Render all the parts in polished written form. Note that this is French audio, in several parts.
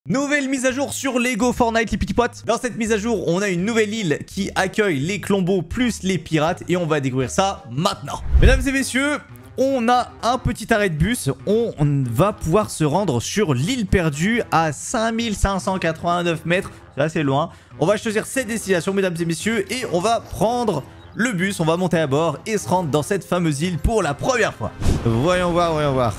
Nouvelle mise à jour sur Lego Fortnite les petits potes. Dans cette mise à jour, on a une nouvelle île qui accueille les clombos plus les pirates et on va découvrir ça maintenant. Mesdames et messieurs, on a un petit arrêt de bus. On va pouvoir se rendre sur l'île perdue à 5589 mètres. C'est assez loin. On va choisir cette destination, mesdames et messieurs, et on va prendre le bus. On va monter à bord et se rendre dans cette fameuse île pour la première fois. Voyons voir, voyons voir.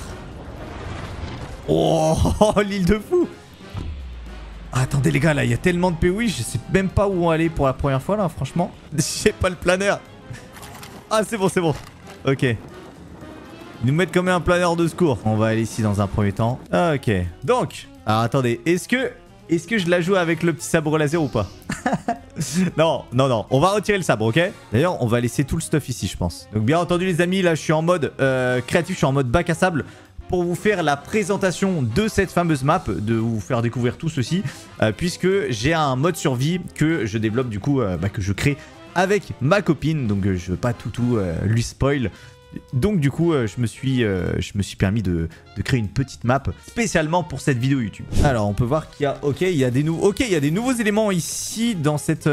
Oh, l'île de fou. Attendez les gars, là il y a tellement de POI, je sais même pas où aller pour la première fois là, franchement. J'ai pas le planeur. Ah c'est bon, c'est bon. Ok. Ils nous mettent comme un planeur de secours. On va aller ici dans un premier temps. Ok. Donc, alors attendez, est-ce que je la joue avec le petit sabre laser ou pas? Non, non, non. On va retirer le sabre, ok? D'ailleurs, on va laisser tout le stuff ici, je pense. Donc bien entendu les amis, là je suis en mode créatif, je suis en mode bac à sable. Pour vous faire la présentation de cette fameuse map, de vous faire découvrir tout ceci, puisque j'ai un mode survie que je développe du coup, que je crée avec ma copine, donc je veux pas tout lui spoil. Donc du coup, je me suis permis de créer une petite map spécialement pour cette vidéo YouTube. Alors on peut voir qu'il y a, il y a des nouveaux éléments ici dans cette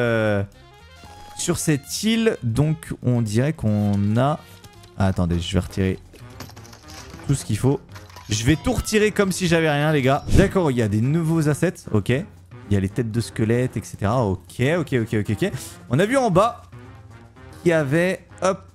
sur cette île, donc on dirait qu'on a. Ah, attendez, je vais retirer tout ce qu'il faut. Je vais tout retirer comme si j'avais rien les gars. D'accord, il y a des nouveaux assets, ok. Il y a les têtes de squelettes, etc. Ok. On a vu en bas qu'il y avait,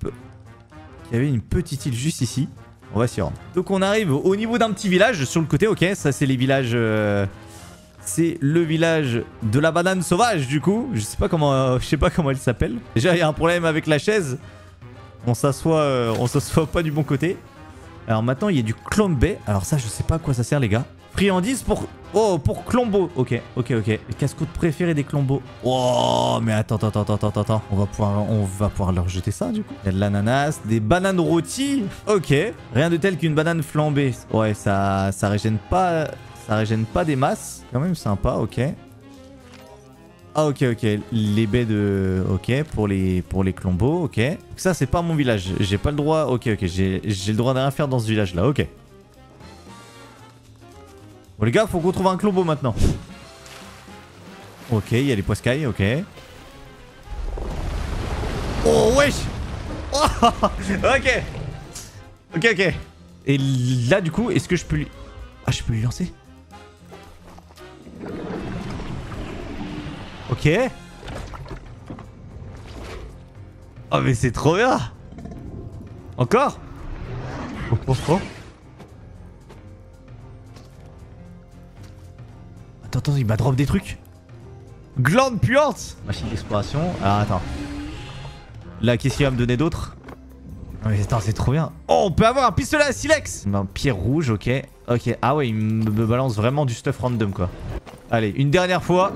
une petite île juste ici. On va s'y rendre. Donc on arrive au niveau d'un petit village sur le côté, ok. Ça c'est les villages... C'est le village de la banane sauvage du coup. Je sais pas comment elle s'appelle. Déjà il y a un problème avec la chaise. On s'assoit pas du bon côté. Alors maintenant il y a du clombé. Alors ça je sais pas à quoi ça sert les gars. Friandises pour... Oh pour clombo. Ok. Les casse-croûtes préférées des clombos. Oh mais attends. On va pouvoir leur jeter ça du coup. Il y a de l'ananas, des bananes rôties. Ok. Rien de tel qu'une banane flambée. Ouais ça régène pas. Ça régène pas des masses. Quand même sympa, ok. Ah ok. Les baies de... Ok, pour les clombos, ok. Ça c'est pas mon village, j'ai pas le droit... Ok, j'ai le droit de rien faire dans ce village là, ok. Bon les gars, faut qu'on trouve un clombo maintenant. Ok, il y a les poiscailles, ok. Oh wesh. Oh, ok. Et là du coup, est-ce que je peux lui... Ah je peux lui lancer? Ok. Oh mais c'est trop bien. Encore. Oh. Attends, il m'a drop des trucs. Glande puante. Machine d'exploration. Alors attends. Là qu'est-ce qu'il va me donner d'autre? Oh, mais attends c'est trop bien. Oh on peut avoir un pistolet à silex. Un pierre rouge, ok. Ah ouais il me balance vraiment du stuff random quoi. Allez une dernière fois.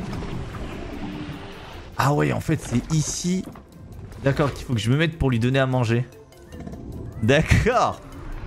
Ah ouais, en fait, c'est ici. D'accord, qu'il faut que je me mette pour lui donner à manger. D'accord.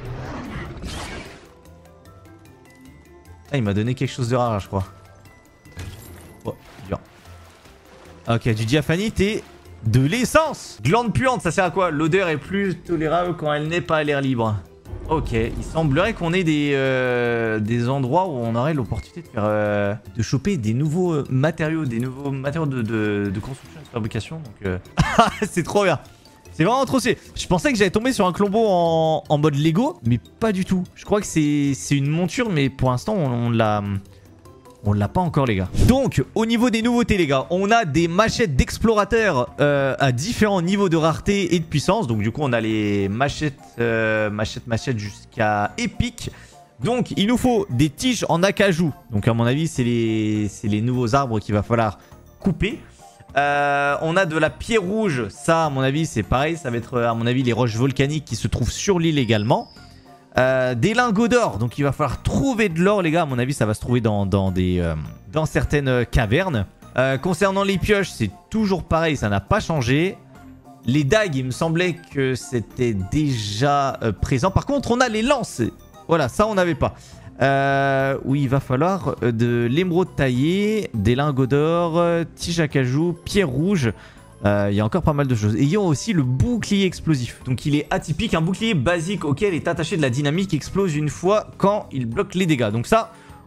Ah, il m'a donné quelque chose de rare, je crois. Oh, bien. Ok, du diaphanite et de l'essence. Glande puante, ça sert à quoi? L'odeur est plus tolérable quand elle n'est pas à l'air libre. Ok, il semblerait qu'on ait des endroits où on aurait l'opportunité de faire de choper des nouveaux matériaux, de construction et de fabrication. Donc, c'est trop bien. C'est vraiment trop stylé. Je pensais que j'allais tomber sur un clombo en mode Lego, mais pas du tout. Je crois que c'est une monture, mais pour l'instant on l'a pas encore les gars. Donc au niveau des nouveautés les gars, on a des machettes d'explorateurs à différents niveaux de rareté et de puissance. Donc du coup on a les machettes jusqu'à épique. Donc il nous faut des tiges en acajou. Donc à mon avis c'est les nouveaux arbres qu'il va falloir couper. On a de la pierre rouge. Ça à mon avis c'est pareil. Ça va être à mon avis les roches volcaniques qui se trouvent sur l'île également. Des lingots d'or, donc il va falloir trouver de l'or les gars, à mon avis ça va se trouver dans certaines cavernes. Concernant les pioches c'est toujours pareil, ça n'a pas changé. Les dagues il me semblait que c'était déjà présent. Par contre on a les lances, voilà ça on n'avait pas. Oui il va falloir de l'émeraude taillée, des lingots d'or, tige à cajou, pierre rouge. Il y a encore pas mal de choses. Et il y a aussi le bouclier explosif. Donc il est atypique, un bouclier basique auquel est attaché de la dynamique qui explose une fois quand il bloque les dégâts. Donc ça,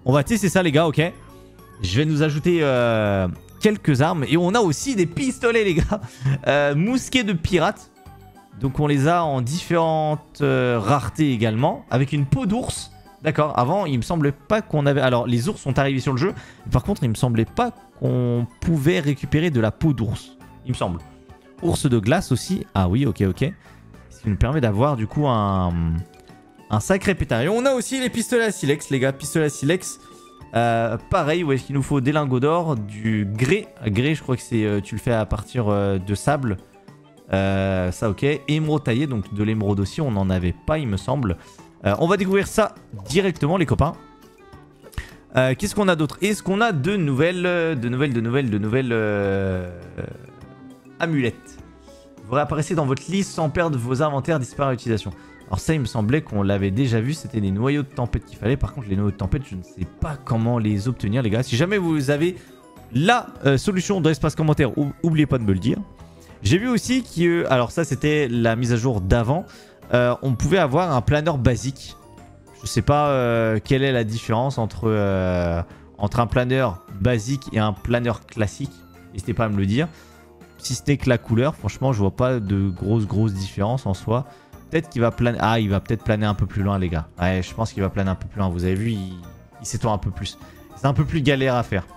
On va tester ça les gars, ok. Je vais nous ajouter quelques armes. Et on a aussi des pistolets les gars. Mousquets de pirates. Donc on les a en différentes raretés également. Avec une peau d'ours. D'accord, avant il me semblait pas qu'on avait... Alors les ours sont arrivés sur le jeu. Par contre il me semblait pas qu'on pouvait récupérer de la peau d'ours. Il me semble. Ours de glace aussi. Ah oui, ok, ok. Ce qui nous permet d'avoir du coup un sacré pétard. Et on a aussi les pistolets à silex les gars. Pistolets à silex. Pareil, où est-ce qu'il nous faut des lingots d'or, du grès. Grès, je crois que c'est tu le fais à partir de sable. Ça, ok. Émeraude taillé, donc de l'émeraude aussi, on n'en avait pas, il me semble. On va découvrir ça directement, les copains. Qu'est-ce qu'on a d'autre? Est-ce qu'on a de nouvelles amulettes? Vous réapparaissez dans votre liste sans perdre vos inventaires disparus à l'utilisation. Alors ça, il me semblait qu'on l'avait déjà vu, c'était les noyaux de tempête qu'il fallait. Par contre, les noyaux de tempête, je ne sais pas comment les obtenir, les gars. Si jamais vous avez la solution dans l'espace commentaire, n'oubliez pas de me le dire. J'ai vu aussi que, alors ça, c'était la mise à jour d'avant, on pouvait avoir un planeur basique. Je ne sais pas quelle est la différence entre un planeur basique et un planeur classique. N'hésitez pas à me le dire. Si ce n'est que la couleur, franchement, je vois pas de grosse différence en soi. Peut-être qu'il va planer... Ah, il va peut-être planer un peu plus loin, les gars. Ouais, je pense qu'il va planer un peu plus loin. Vous avez vu, il s'étend un peu plus. C'est un peu plus galère à faire.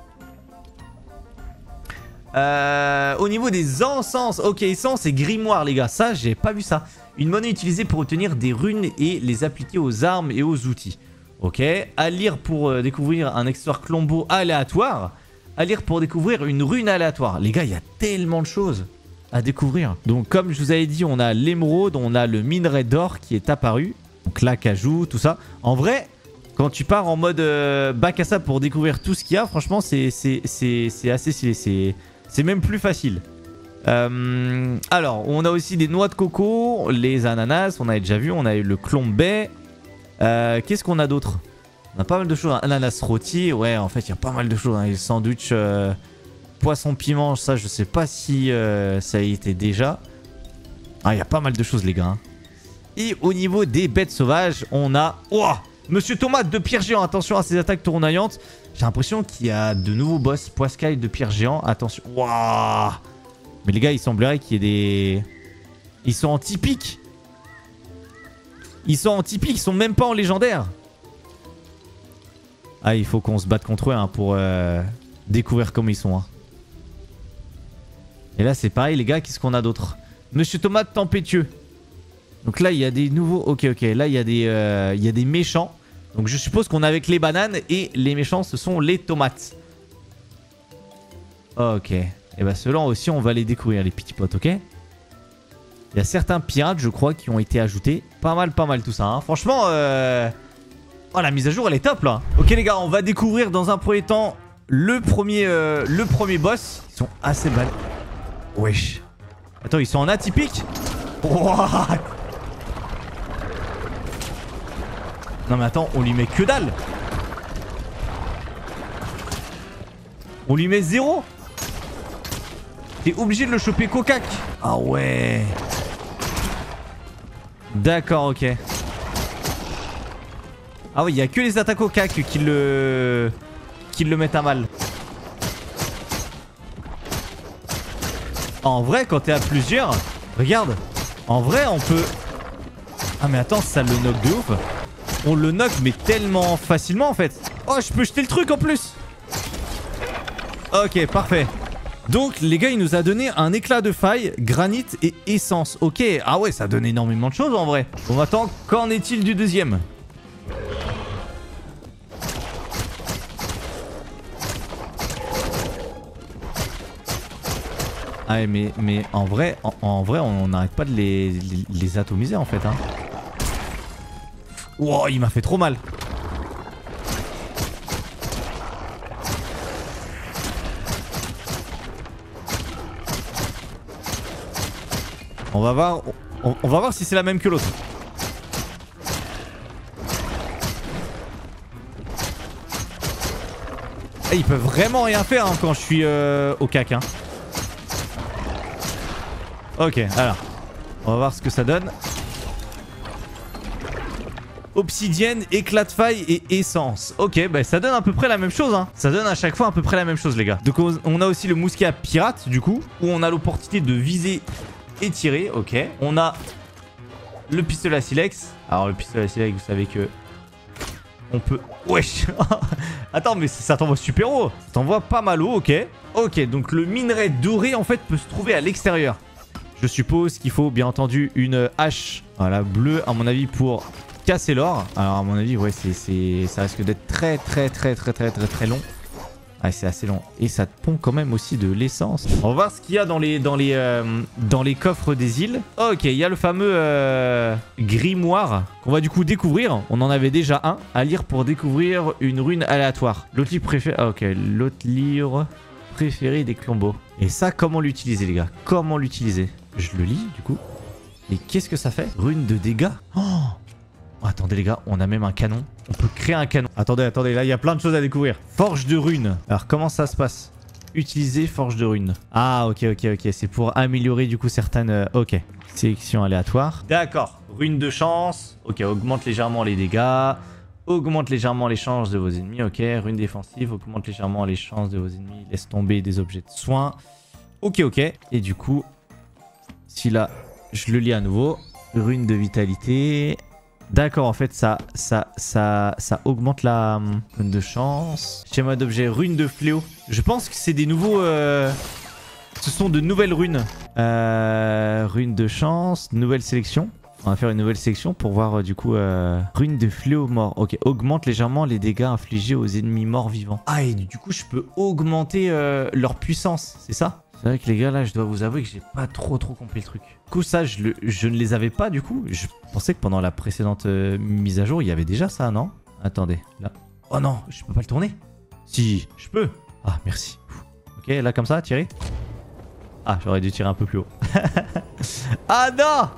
Au niveau des encens. Ok, essence et grimoire, les gars. Ça, j'ai pas vu ça. Une monnaie utilisée pour obtenir des runes et les appliquer aux armes et aux outils. Ok. À lire pour découvrir un accessoire Colombo aléatoire. À lire pour découvrir une rune aléatoire. Les gars, il y a tellement de choses à découvrir. Donc comme je vous avais dit, on a l'émeraude, on a le minerai d'or qui est apparu. Donc l'acajou, tout ça. En vrai, quand tu pars en mode bac à sable pour découvrir tout ce qu'il y a, franchement, c'est assez stylé. C'est même plus facile. Alors, on a aussi des noix de coco, les ananas, on avait déjà vu, on a eu le clombet. Qu'est-ce qu'on a d'autre? On a pas mal de choses. Ananas rôti, ouais, en fait, il y a pas mal de choses. Hein. Les sandwichs... poisson piment, ça je sais pas si ça a été déjà. Ah, il y a pas mal de choses les gars. Hein. Et au niveau des bêtes sauvages, on a... Oh, Monsieur Tomate de pierre géant, attention à ses attaques tournoyantes. J'ai l'impression qu'il y a de nouveaux boss poiscaille de pierre géant. Attention. Waouh. Mais les gars, il semblerait qu'il y ait des... Ils sont en typique. Ils sont en typique, ils sont même pas en légendaire. Ah, il faut qu'on se batte contre eux hein, pour découvrir comment ils sont. Hein. Et là c'est pareil les gars, qu'est-ce qu'on a d'autre? Monsieur Tomate tempétueux. Donc là il y a des nouveaux... Ok, là il y a des méchants. Donc je suppose qu'on est avec les bananes et les méchants ce sont les tomates. Ok. Et bah ceux-là aussi on va les découvrir les petits potes, ok? Il y a certains pirates je crois qui ont été ajoutés. Pas mal tout ça. Hein. Franchement, oh la mise à jour elle est top là. Ok les gars, on va découvrir dans un premier temps le premier boss. Ils sont assez mal. Wesh. Attends, ils sont en atypique? What? Non mais attends, on lui met que dalle. On lui met 0. T'es obligé de le choper cocac. Ah ouais. D'accord, ok. Ah oui, il n'y a que les attaques cocac qui le mettent à mal. En vrai, quand t'es à plusieurs, regarde. En vrai, on peut... Ah mais attends, ça le knock de ouf. On le knock mais tellement facilement en fait. Oh, je peux jeter le truc en plus. Ok, parfait. Donc les gars, il nous a donné un éclat de faille, granit et essence. Ok, ah ouais, ça donne énormément de choses en vrai. Bon, attends, qu'en est-il du deuxième? Ah mais en vrai on n'arrête pas de les atomiser en fait hein. Wow, il m'a fait trop mal. On va voir si c'est la même que l'autre. Ah, ils peuvent vraiment rien faire hein, quand je suis au cac hein. Ok, alors. On va voir ce que ça donne. obsidienne, éclat de faille et essence. Ok, bah ça donne à peu près la même chose, hein. Ça donne à chaque fois à peu près la même chose, les gars. Donc on a aussi le mousquet à pirate, du coup, où on a l'opportunité de viser et tirer. Ok. On a le pistolet à silex. Alors le pistolet à silex, vous savez que on peut... Wesh. Attends, mais ça t'envoie super haut. Ça t'envoie pas mal haut, ok. Ok, donc le minerai doré, en fait, peut se trouver à l'extérieur. Je suppose qu'il faut, bien entendu, une hache, voilà, bleue, à mon avis, pour casser l'or. Alors, à mon avis, ouais, ça risque d'être très long. Ouais, c'est assez long. Et ça te pond quand même aussi de l'essence. On va voir ce qu'il y a dans les coffres des îles. Ok, il y a le fameux grimoire qu'on va du coup découvrir. On en avait déjà un à lire pour découvrir une rune aléatoire. L'autre livre préféré... Ah, ok, l'autre livre préféré des Clombos. Et ça, comment l'utiliser, les gars? Comment l'utiliser? Je le lis, du coup. Et qu'est-ce que ça fait? Rune de dégâts. Oh! Attendez les gars, on a même un canon. On peut créer un canon. Attendez, là il y a plein de choses à découvrir. Forge de runes. Alors comment ça se passe? Utiliser forge de runes. Ah ok. C'est pour améliorer du coup certaines... Ok. Sélection aléatoire. D'accord. Rune de chance. Ok, augmente légèrement les dégâts. Augmente légèrement les chances de vos ennemis. Ok. Rune défensive. Augmente légèrement les chances de vos ennemis. Laisse tomber des objets de soin. Ok. Et du coup, si là, je le lis à nouveau. Rune de vitalité. D'accord, en fait, ça augmente la rune de chance. Schéma d'objet, rune de fléau. Je pense que c'est des nouveaux... Ce sont de nouvelles runes. Rune de chance, nouvelle sélection. On va faire une nouvelle sélection pour voir du coup... Rune de fléau mort. Ok, augmente légèrement les dégâts infligés aux ennemis morts vivants. Ah, et du coup, je peux augmenter leur puissance, c'est ça? C'est vrai que les gars, là, je dois vous avouer que j'ai pas trop compris le truc. Du coup, ça, je ne les avais pas, du coup. Je pensais que pendant la précédente mise à jour, il y avait déjà ça, non? Attendez, là. Oh non, je peux pas le tourner? Si, je peux. Ah, merci. Ok, là, comme ça, tirer. Ah, j'aurais dû tirer un peu plus haut. Ah non!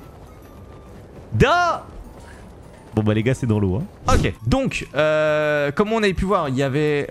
Non! Bon bah les gars c'est dans l'eau hein. Ok donc comme on avait pu voir il y avait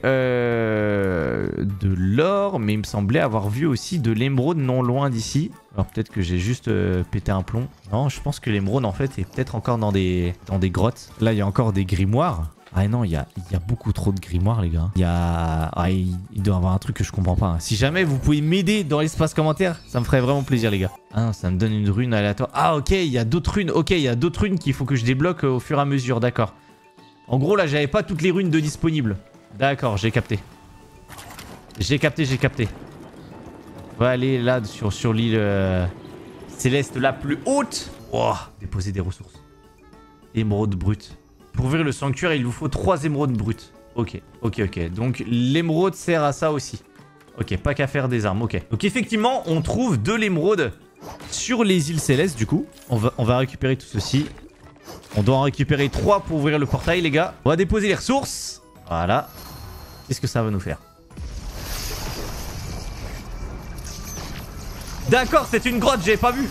de l'or mais il me semblait avoir vu aussi de l'émeraude non loin d'ici. Alors peut-être que j'ai juste pété un plomb. Non je pense que l'émeraude en fait est peut-être encore dans des grottes. Là il y a encore des grimoires. Ah non il y a beaucoup trop de grimoires les gars. Il doit y avoir un truc que je comprends pas hein. Si jamais vous pouvez m'aider dans l'espace commentaire ça me ferait vraiment plaisir les gars. Ah non, ça me donne une rune aléatoire. Ah ok il y a d'autres runes. Ok il y a d'autres runes qu'il faut que je débloque au fur et à mesure. D'accord. En gros là j'avais pas toutes les runes de disponibles. D'accord j'ai capté. J'ai capté. On va aller là sur l'île céleste la plus haute. Oh, déposer des ressources. Émeraude brute. Pour ouvrir le sanctuaire, il vous faut 3 émeraudes brutes. Ok. Donc l'émeraude sert à ça aussi. Ok, pas qu'à faire des armes, ok. Donc effectivement, on trouve de l'émeraude sur les îles célestes du coup. On va récupérer tout ceci. On doit en récupérer 3 pour ouvrir le portail les gars. On va déposer les ressources. Voilà. Qu'est-ce que ça va nous faire? D'accord, c'est une grotte, j'avais pas vu.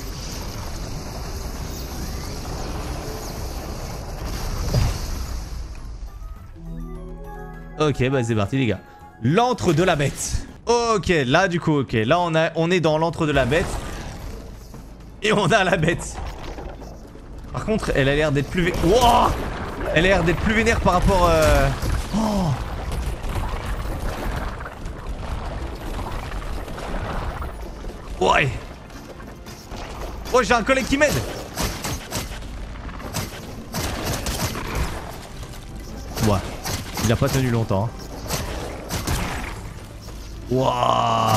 Ok, bah c'est parti les gars. L'antre de la bête. Ok, là du coup, ok. Là on est dans l'antre de la bête. Et on a la bête. Par contre, elle a l'air d'être plus... Wow, elle a l'air d'être plus vénère par rapport... Oh. Ouais. Oh, j'ai un collègue qui m'aide. Ouais. Il a pas tenu longtemps. Wouah.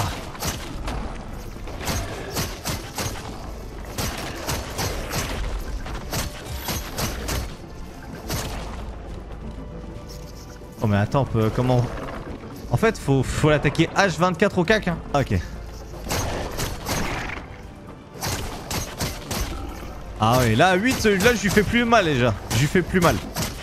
Oh mais attends, comment... En fait, faut l'attaquer H24 au cac. Hein. Ok. Ah ouais, là 8, là je lui fais plus mal déjà. Je lui fais plus mal.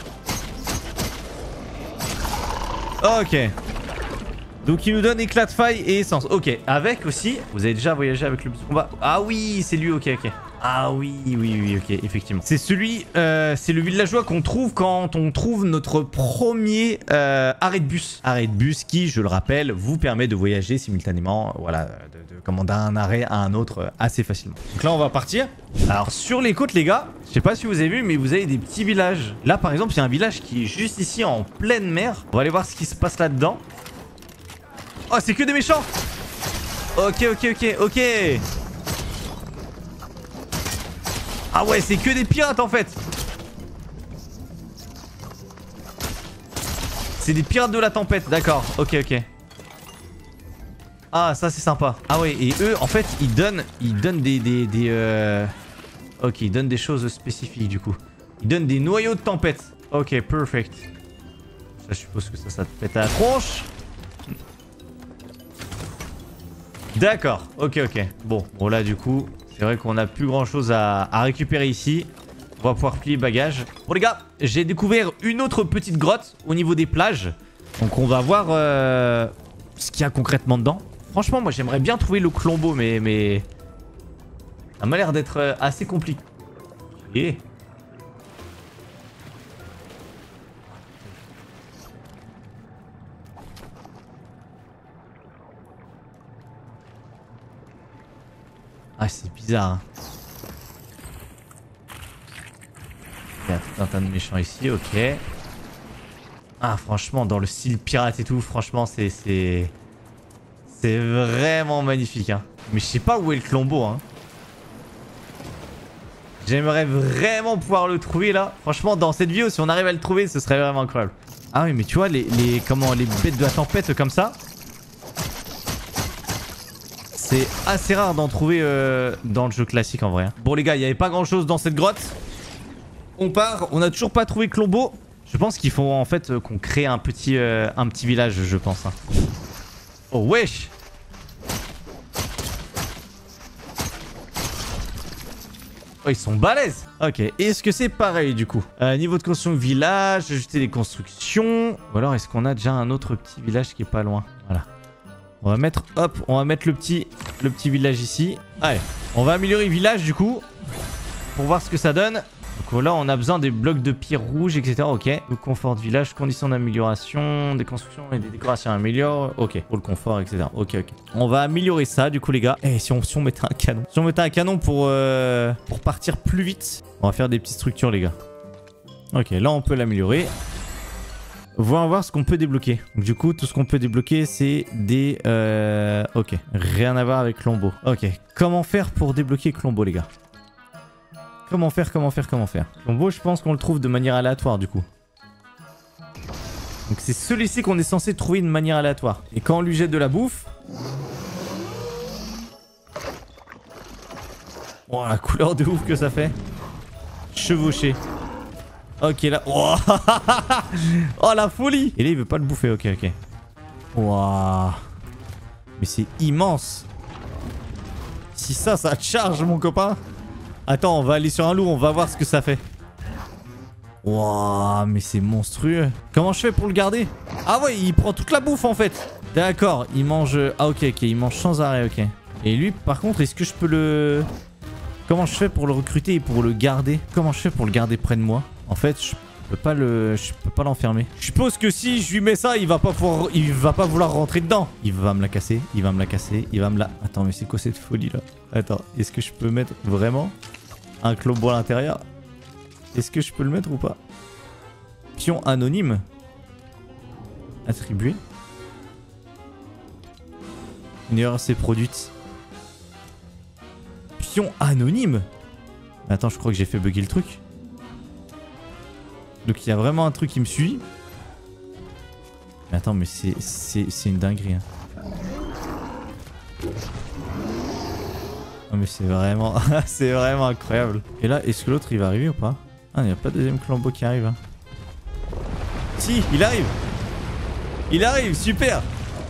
Ok. Donc il nous donne éclat de faille et essence. Ok. Avec aussi, vous avez déjà voyagé avec le bus de combat. Ah oui, c'est lui, ok. Ah oui, ok, effectivement. C'est c'est le villageois qu'on trouve quand on trouve notre premier arrêt de bus. Arrêt de bus qui, je le rappelle, vous permet de voyager simultanément, voilà, de commander un arrêt à un autre assez facilement. Donc là, on va partir. Alors, sur les côtes, les gars, je sais pas si vous avez vu, mais vous avez des petits villages. Là, par exemple, il y a un village qui est juste ici, en pleine mer. On va aller voir ce qui se passe là-dedans. Oh, c'est que des méchants. Ok. Ah ouais, c'est que des pirates en fait. C'est des pirates de la tempête, d'accord. Ok. Ah, ça c'est sympa. Ah ouais, et eux, en fait, ils donnent Ok, ils donnent des choses spécifiques du coup. Ils donnent des noyaux de tempête. Ok, perfect. Ça, je suppose que ça te pète à la tronche. D'accord, ok. Bon, là du coup, c'est vrai qu'on a plus grand chose à récupérer ici. On va pouvoir plier bagages. Bon les gars, j'ai découvert une autre petite grotte au niveau des plages. Donc on va voir ce qu'il y a concrètement dedans. Franchement, moi j'aimerais bien trouver le Klombo, mais... ça m'a l'air d'être assez compliqué. Ah, c'est bizarre. Hein. Il y a tout un tas de méchants ici, ok. Ah, franchement, dans le style pirate et tout, franchement, c'est vraiment magnifique. Hein. Mais je sais pas où est le Klombo. Hein. J'aimerais vraiment pouvoir le trouver là. Franchement, dans cette vidéo, si on arrive à le trouver, ce serait vraiment incroyable. Ah oui, mais tu vois, les bêtes de la tempête comme ça. C'est assez rare d'en trouver dans le jeu classique en vrai. Hein. Bon les gars, il n'y avait pas grand chose dans cette grotte. On part, on n'a toujours pas trouvé Klombo. Je pense qu'il faut en fait qu'on crée un petit village, je pense. Hein. Oh wesh. Oh, ils sont balèzes. Ok, est-ce que c'est pareil du coup niveau de construction village, ajouter des constructions. Ou alors est-ce qu'on a déjà un autre petit village qui est pas loin? Voilà. On va mettre, hop, on va mettre le petit village ici. Allez, on va améliorer le village du coup. Pour voir ce que ça donne. Donc là, on a besoin des blocs de pierre rouge, etc. Ok. Le confort de village, conditions d'amélioration, des constructions et des décorations améliorent. Ok, pour le confort, etc. Ok. On va améliorer ça du coup les gars. Et si on mettait un canon. Si on mettait un canon pour partir plus vite. On va faire des petites structures les gars. Ok, là on peut l'améliorer. On va voir ce qu'on peut débloquer. Donc, du coup, tout ce qu'on peut débloquer, c'est des... Ok, rien à voir avec Klombo. Ok, comment faire pour débloquer Klombo, les gars? Comment faire? Klombo, je pense qu'on le trouve de manière aléatoire, du coup. Donc, c'est celui-ci qu'on est censé trouver de manière aléatoire. Et quand on lui jette de la bouffe... Oh, la couleur de ouf que ça fait. Chevauché. Ok là. Oh, oh la folie. Et là il veut pas le bouffer. Ok. Waouh. Mais c'est immense. Si ça charge mon copain. Attends, on va aller sur un loup. On va voir ce que ça fait. Waouh, mais c'est monstrueux. Comment je fais pour le garder? Ah ouais, il prend toute la bouffe en fait. D'accord, il mange... Ah ok, il mange sans arrêt, ok. Et lui par contre, est-ce que je peux le... Comment je fais pour le recruter et pour le garder? Comment je fais pour le garder près de moi? En fait, je peux pas l'enfermer. Je suppose que si je lui mets ça, il va pas vouloir rentrer dedans. Il va me la casser. Attends, mais c'est quoi cette folie là? Attends, est-ce que je peux mettre vraiment un Klombo à l'intérieur? Est-ce que je peux le mettre ou pas? Pion anonyme. Attribué. Une erreur s'est produite. Pion anonyme. Attends, je crois que j'ai fait bugger le truc. Donc il y a vraiment un truc qui me suit. Mais attends, mais c'est une dinguerie. Hein. Oh, mais c'est vraiment... c'est vraiment incroyable. Et là, est-ce que l'autre il va arriver ou pas? Ah, il n'y a pas de deuxième Klombo qui arrive. Hein. Si, il arrive. Il arrive, super.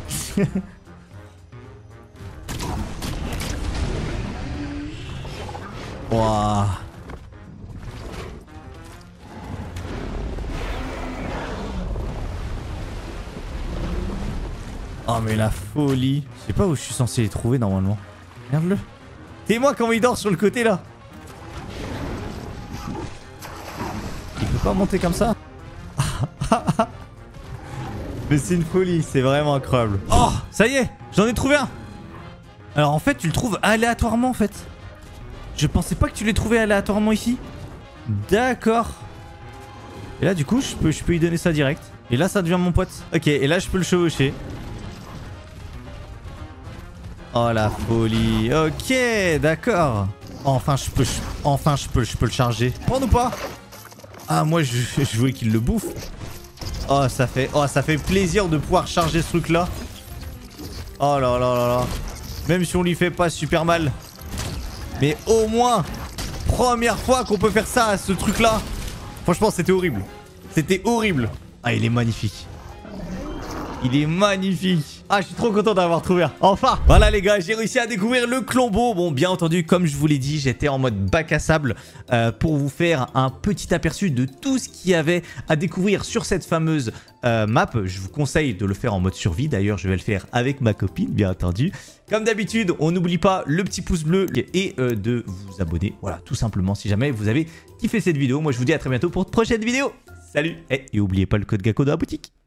Waouh. Oh mais la folie. Je sais pas où je suis censé les trouver normalement. Regarde-le. Et moi comment il dort sur le côté là. pas monter comme ça. Mais c'est une folie, c'est vraiment incroyable. Oh, ça y est, j'en ai trouvé un. Alors en fait, tu le trouves aléatoirement en fait. Je pensais pas que tu les trouvais aléatoirement ici. D'accord. Et là du coup, je peux lui donner ça direct. Et là, ça devient mon pote. Ok, et là, je peux le chevaucher. Oh la folie. Ok, d'accord. Enfin, je peux le charger. Prendre ou pas? Ah, moi, je voulais qu'il le bouffe. Oh, ça fait plaisir de pouvoir charger ce truc-là. Oh là là là là. Même si on lui fait pas super mal. Mais au moins, première fois qu'on peut faire ça à ce truc-là. Franchement, c'était horrible. C'était horrible. Ah, il est magnifique. Il est magnifique. Ah, je suis trop content d'avoir trouvé un. Enfin. Voilà les gars, j'ai réussi à découvrir le Klombo. Bon, bien entendu, comme je vous l'ai dit, j'étais en mode bac à sable pour vous faire un petit aperçu de tout ce qu'il y avait à découvrir sur cette fameuse map. Je vous conseille de le faire en mode survie. D'ailleurs, je vais le faire avec ma copine, bien entendu. Comme d'habitude, on n'oublie pas le petit pouce bleu et de vous abonner. Voilà, tout simplement, si jamais vous avez kiffé cette vidéo. Moi, je vous dis à très bientôt pour une prochaine vidéo. Salut. Et n'oubliez pas le code GACO dans la boutique.